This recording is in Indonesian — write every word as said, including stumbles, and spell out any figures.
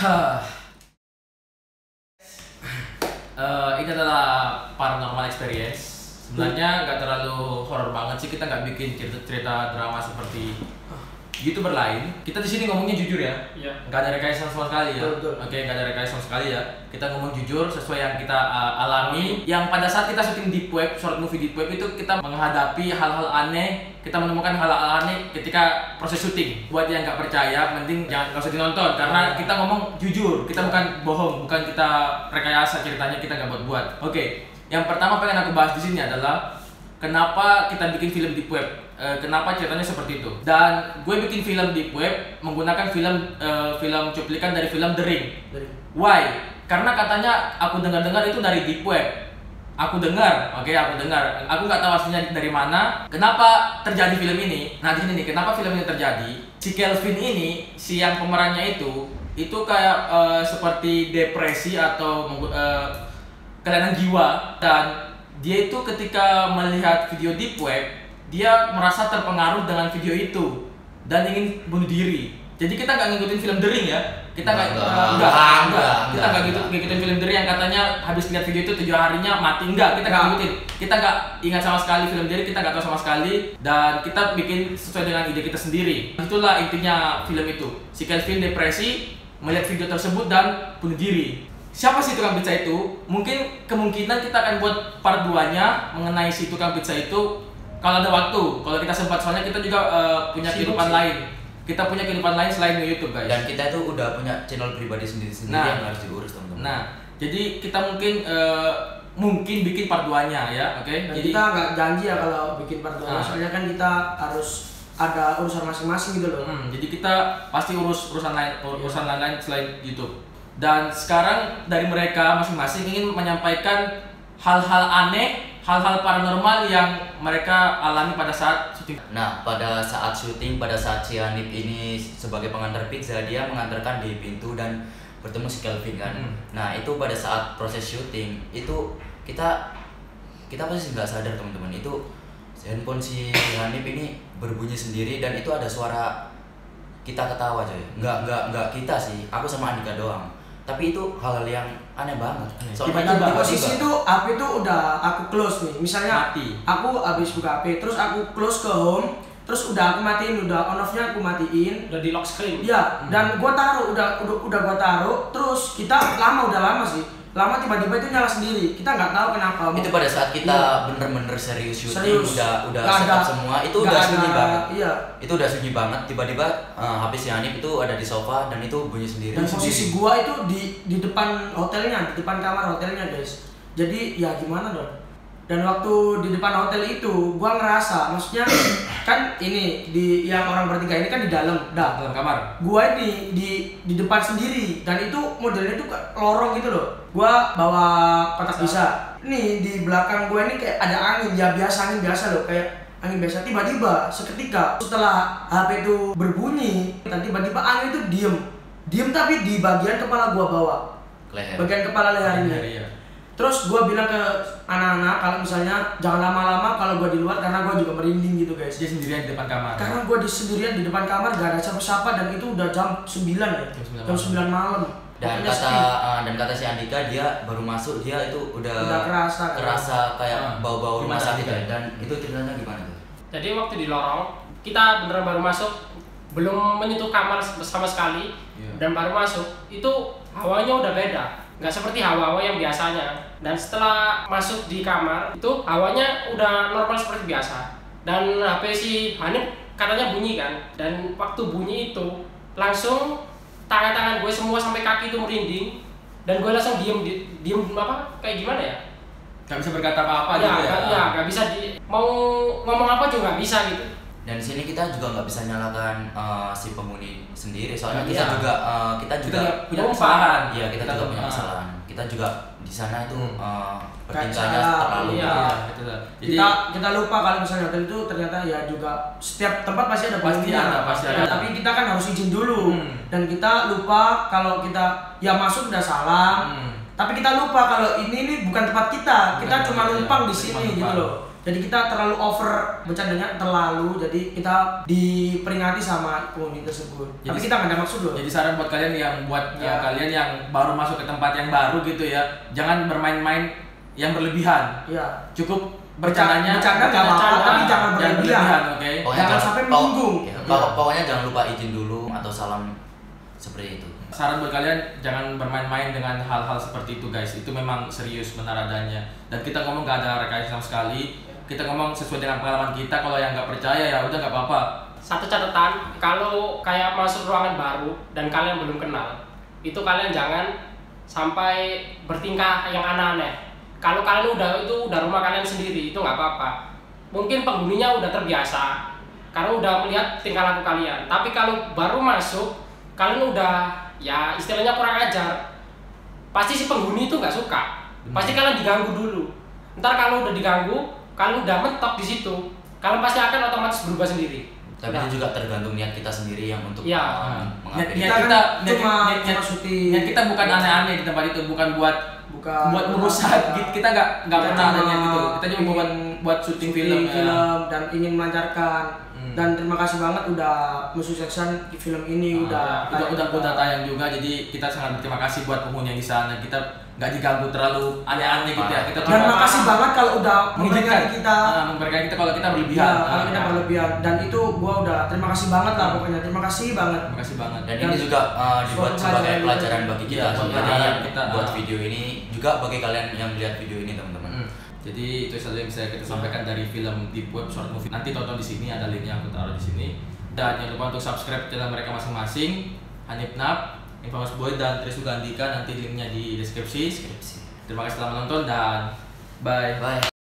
uh, ini adalah paranormal experience. Sebenarnya nggak terlalu horor banget sih, kita nggak bikin cerita-cerita drama seperti YouTuber lain. Kita di sini ngomongnya jujur ya, yeah. nggak ada rekayasa sama sekali ya. Betul, betul. Oke, nggak ada rekayasa sama sekali ya. Kita ngomong jujur sesuai yang kita uh, alami. Yang pada saat kita syuting deep web, short movie deep web itu kita menghadapi hal-hal aneh. Kita menemukan hal-hal aneh ketika proses syuting. Buat yang nggak percaya, mending jangan nggak usah dinonton karena kita ngomong jujur. Kita bukan bohong, bukan kita rekayasa ceritanya, kita nggak buat-buat. Oke, yang pertama pengen aku bahas di sini adalah kenapa kita bikin film deep web. Uh, kenapa ceritanya seperti itu? Dan gue bikin film deep web menggunakan film uh, film cuplikan dari film The Ring. Why? Karena katanya aku dengar-dengar itu dari deep web. Aku dengar, oke, okay, aku dengar. Aku nggak tahu aslinya dari mana. Kenapa terjadi film ini? Nah di sini nih, kenapa film ini terjadi? Si Kelvin ini, si yang pemerannya itu, itu kayak uh, seperti depresi atau uh, kelainan jiwa. Dan dia itu ketika melihat video deep web, dia merasa terpengaruh dengan video itu dan ingin bunuh diri. Jadi kita nggak ngikutin film The Ring ya, kita nggak nggak nggak kita nggak gitu ngikutin film The Ring yang katanya habis lihat video itu tujuh harinya mati. Enggak, kita nggak ngikutin, kita nggak ingat sama sekali film The Ring, kita nggak tahu sama sekali dan kita bikin sesuai dengan ide kita sendiri. Itulah intinya film itu. Si Kelvin depresi melihat video tersebut dan bunuh diri. Siapa sih tukang pizza itu? Mungkin kemungkinan kita akan buat part dua nya mengenai si tukang pizza itu. Kalau ada waktu, kalau kita sempat, soalnya kita juga uh, punya Sibuk kehidupan sih. lain. Kita punya kehidupan lain selain di YouTube, guys. Dan kita itu udah punya channel pribadi sendiri-sendiri nah, yang harus diurus, teman-teman. Nah, jadi kita mungkin uh, mungkin bikin part dua nya ya, oke? Okay? Jadi kita nggak janji ya kalau bikin part dua nya, nah. soalnya kan kita harus ada urusan masing-masing gitu loh. Hmm, jadi kita pasti urus urusan lain, urusan yeah. lain selain YouTube. Dan sekarang dari mereka masing-masing ingin menyampaikan hal-hal aneh, hal-hal paranormal yang mereka alami pada saat syuting. Nah, pada saat syuting, pada saat si Hanif ini sebagai pengantar pizza, dia mengantarkan di pintu dan bertemu si Kelvin kan. Hmm. Nah, itu pada saat proses syuting, itu kita kita pasti nggak sadar teman-teman, itu handphone si Hanif ini berbunyi sendiri dan itu ada suara kita ketawa coy. Nggak nggak nggak kita sih, aku sama Andika doang. Tapi itu hal-hal yang aneh banget. Soalnya di posisi itu H P itu udah aku close nih. Misalnya mati. Aku habis buka H P, terus aku close ke home, terus udah aku matiin, udah on off-nya aku matiin. Udah di lock screen. Iya, hmm. dan gua taruh, udah udah udah gua taruh, terus kita lama udah lama sih. Lama tiba-tiba itu nyala sendiri. Kita nggak tahu kenapa. Itu pada saat kita bener-bener ya. serius syuting, serius. udah udah setup semua, itu udah ada, sunyi banget. Iya. Itu udah sunyi banget. Tiba-tiba uh, H P si Hanif itu ada di sofa dan itu bunyi sendiri. Dan posisi gua itu di di depan hotelnya, di depan kamar hotelnya, guys. Jadi ya gimana dong? Dan waktu di depan hotel itu, gua ngerasa, maksudnya kan ini di yang orang bertiga ini kan di dalam, dah dalam kamar. Gua di di di depan sendiri dan itu modelnya tuh lorong gitu loh. Gua bawa kotak bisa. Nih di belakang gua ini kayak ada angin, ya biasa angin biasa loh, kayak angin biasa. Tiba-tiba seketika setelah H P itu berbunyi, dan tiba-tiba angin itu diem, diem tapi di bagian kepala gua bawah, leher. bagian kepala lehernya. Iya. Terus gue bilang ke anak-anak kalau misalnya jangan lama-lama kalau gue di luar karena gue juga merinding gitu guys. Dia sendirian di depan kamar. Karena gue di sendirian di depan kamar gak ada siapa-siapa dan itu udah jam sembilan ya. Jam sembilan malam. Dan Pokoknya kata sepi. uh, dan kata si Andika dia baru masuk dia itu udah udah kerasa kerasa kan? kayak uh, bau-bau rumah sakit ya. Dan itu ceritanya gimana tuh? Jadi waktu di lorong kita beneran baru masuk, belum menyentuh kamar sama sekali, yeah. dan baru masuk itu hawanya udah beda. Nggak seperti hawa-hawa yang biasanya. Dan setelah masuk di kamar itu hawanya udah normal seperti biasa. Dan H P si Hanif katanya bunyi kan. Dan waktu bunyi itu langsung tangan-tangan gue semua sampai kaki itu merinding. Dan gue langsung diem diem apa kayak gimana ya? Gak bisa berkata apa-apa ya, gitu ya? Ya, gak bisa di, mau ngomong apa juga gak bisa gitu. Dan di sini kita juga nggak bisa nyalakan uh, si penghuni sendiri, soalnya ya, kita iya. juga uh, kita juga kita punya kesalahan. Iya, kita, kita juga punya kesalahan. Kita juga di sana itu uh, bertingkahnya terlalu. Iya. Ya, gitu lah. Jadi kita kita lupa kalau misalnya hotel itu ternyata ya juga setiap tempat pasti ada pasti ada, pasti ada. Tapi kita kan harus izin dulu. Hmm. Dan kita lupa kalau kita ya masuk udah salam. Hmm. Tapi kita lupa kalau ini nih bukan tempat kita. Kita bukan cuma numpang di sini gitu loh. Jadi kita terlalu over bercandanya terlalu, jadi kita diperingati sama penghuni tersebut. Jadi, Tapi kita nggak ada maksud loh. Jadi saran buat kalian yang buat Ya. ya, kalian yang baru masuk ke tempat yang baru gitu ya, jangan bermain-main yang berlebihan. Iya. Cukup bercandanya bercanda nggak apa-apa, bercanda, tapi jangan jangan berlebihan. berlebihan, oke? Pokoknya Jangan jangan- sampai pokok- menyinggung. ya, Iya. pokok- Pokoknya jangan lupa izin dulu atau salam seperti itu. Saran buat kalian jangan bermain-main dengan hal-hal seperti itu guys. Itu memang serius benar adanya. Dan kita ngomong gak ada rekayasa sama sekali. Kita ngomong sesuai dengan pengalaman kita. Kalau yang nggak percaya ya udah nggak apa-apa. Satu catatan, kalau kayak masuk ruangan baru dan kalian belum kenal, itu kalian jangan sampai bertingkah yang aneh-aneh. Kalau kalian udah itu udah rumah kalian sendiri, itu nggak apa-apa. Mungkin penghuninya udah terbiasa karena udah melihat tingkah laku kalian. Tapi kalau baru masuk, kalian udah ya istilahnya kurang ajar. Pasti si penghuni itu nggak suka. Pasti kalian diganggu dulu. Ntar kalau udah diganggu, kalian udah mentok di situ, kalian pasti akan otomatis berubah sendiri. Tapi Nah. itu juga tergantung niat kita sendiri yang untuk Ya. uh, Niat, mengupdate. niat Kita kita, kan niat, cuma- niat, cuma niat, syuting. niat kita bukan aneh-aneh di tempat itu, bukan buat Bukan buat merusak. Kita kita nggak nggak Kita pernah ada cuma niat gitu. Kita cuma buat ingin buat syuting film. film, ya. film dan ingin melancarkan. Hmm. Dan terima kasih banget udah mensukseskan film ini, Ah, udah udah udah udah tayang juga, jadi kita sangat berterima kasih buat penghuni yang di sana. Kita nggak diganggu terlalu aneh-aneh gitu ya. Kita Dan cuma makasih banget kalau udah mengizinkan memperingati kita. Ah, memperingati kita kalau kita berlebihan. Ya, kalau Ah, kita ah. berlebihan, dan itu gua udah terima kasih banget lah pokoknya, terima kasih banget. Terima kasih banget. Dan Dan ini juga uh, dibuat suatu sebagai pelajaran pelajaran juga. bagi Iya, kita buat sendiri pelajaran yang kita, buat ah. video ini, juga bagi kalian yang melihat video ini teman-teman. Hmm. Jadi itu saja yang bisa kita sampaikan dari film Deep Web Short Movie. Nanti tonton di sini, ada linknya aku taruh di sini. Dan jangan lupa untuk subscribe channel mereka masing-masing, Hanif Nap, Infamous Boy dan Tris Sugandika. Nanti linknya di deskripsi. Deskripsi. Terima kasih telah menonton dan bye. Bye.